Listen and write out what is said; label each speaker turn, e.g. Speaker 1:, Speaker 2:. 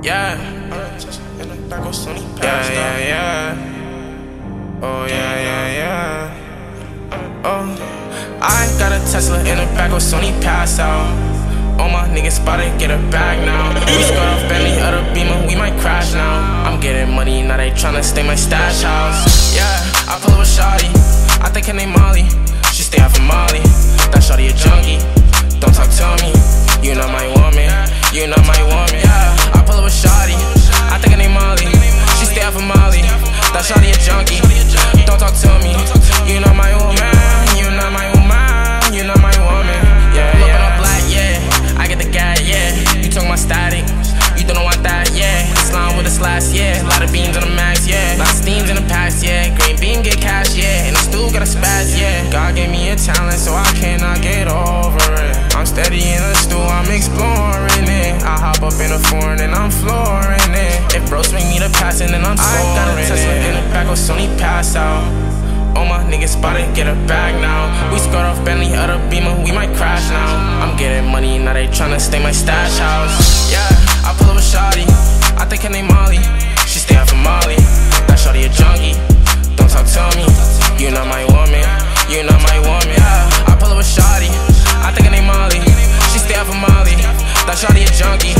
Speaker 1: Yeah. Yeah, yeah, yeah. Oh, yeah, yeah, yeah. Oh, I got a Tesla in the back of Sony pass out. All my niggas spotted, get a bag now. We scored off Bentley, other Beamer, we might crash now. I'm getting money, now they tryna stay my stash house. Yeah, I pull up with Shawty, I think her name Molly. She stay out from Molly, that Shawty a junkie. Don't talk to me, you not my woman, you not my woman. Yeah, I pull up with Shawty, I think her name Molly. She stay out from Molly, that Shawty a junkie. Don't talk to me, you not my woman, you not my woman, you not my woman. Yeah, yeah. Up black, yeah, I get the guy, yeah. You talk my static, you don't want that, yeah. Slime with a slash, yeah. Lot of beams on the max, yeah. Lot of steams in the past, yeah. Green beam get cash, yeah. And the stool got a spaz, yeah. God gave me a talent, so I cannot get over it. I'm steady in the stool, I'm exploring it. I hop up in a foreign and I'm flooring it. If bro swing me the passing, then I'm scoring it. I got a Tesla in the back of Sony pass out. All my niggas spotted, get a bag now. We scored off Bentley, other Beamer, we might crash now. I'm getting money, now they tryna stay my stash house. Yeah, I pull up with Shawty, I think her name Molly. She stay out from Molly, that Shawty a junkie. Don't talk to me, you not my woman, you not my woman. Yeah, I pull up with Shawty, I think her name Molly. She stay out from Molly, that Shawty a junkie.